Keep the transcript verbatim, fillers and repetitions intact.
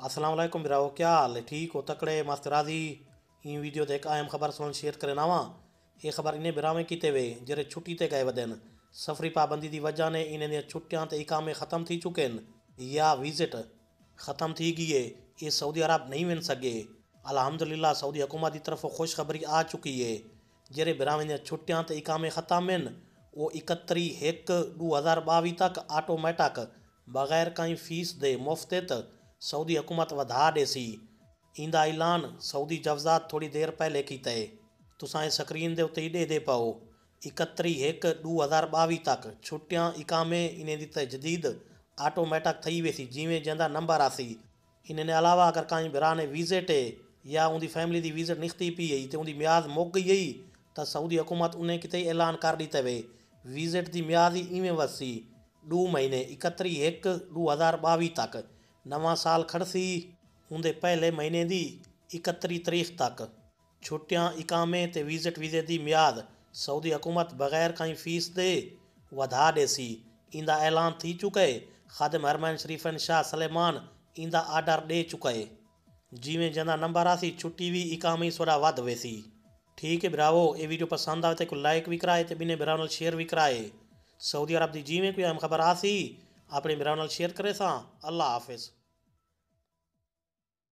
अस्सलाम वालेकुम बिराओ, क्या हाल है? ठीक हो? तकड़े मस्त राजी? ई वीडियो देख आयम खबर सुन शेयर करे नावा। ये खबर इन्हें बिरावे किते वे जरे छुट्टी ते गए वदन सफरी पाबंदी की वजह ने इन्हें छुट्टियां ते इकामे ख़त्म थी चुके हैं या विजिट ख़त्म थी गई है। ये सऊदी अरब नहीं वन सके। अल्हम्दुलिल्लाह सऊदी हुकूमत की तरफ खुशखबरी आ चुकी है। जरे बिरावे ने छुट्टियां ते इकामे ख़त्म हैं वो इकहत्तरी एक दो हज़ार बावी तक ऑटोमेटिक बगैर कहीं फीस दे मुफ्त सऊदी हुकूमत वधा देसी। इंदा ऐलान सऊदी जवजात थोड़ी देर पहले किया है। तुसा स्क्रीन के उत्ते ही दे दे पाओ इकहत्तरी एक दो हज़ार बावी तक छुट्टियां इकामे इन्हें दी तजदीद ऑटोमेटिक थी वेसी जिमें जंदा नंबर आसी। इन्हें अलावा अगर कहीं बिरा ने विजिट है या उनकी फैमिली की विजिट निकती पी है तो उनकी म्याद मुक गई है तो सऊदी हुकूमत उन्हें किते ऐलान कर दी वे विजिट की म्याद ही इवें वसी दो महीने इकहत्तरी एक दो हज़ार बावी तक। नवा साल खड़सी उनके पहले महीने की इकहत्तरी तारीख तक छुट्टियां इकामे ते विजिट वीजे की म्याद सऊदी हुकूमत बगैर कहीं फीस दे वधा देसी। इंदा ऐलान थी चुका है। खादिम हरमैन शरीफन शाह सलेमान इंदा आर्डर दे चुका है। जिमें जंदा नंबर आसी छुट्टी भी इकामे सोड़ा वध वेसी। ठीक है बिरावो, ये वीडियो पसंद आए तो लाइक भी कराए तो बिने बिराव शेयर भी कराए। सऊदी अरब की जिमें कोई अहम खबर आसी अपने बिराव शेयर करे सा। अल्लाह हाफिज़।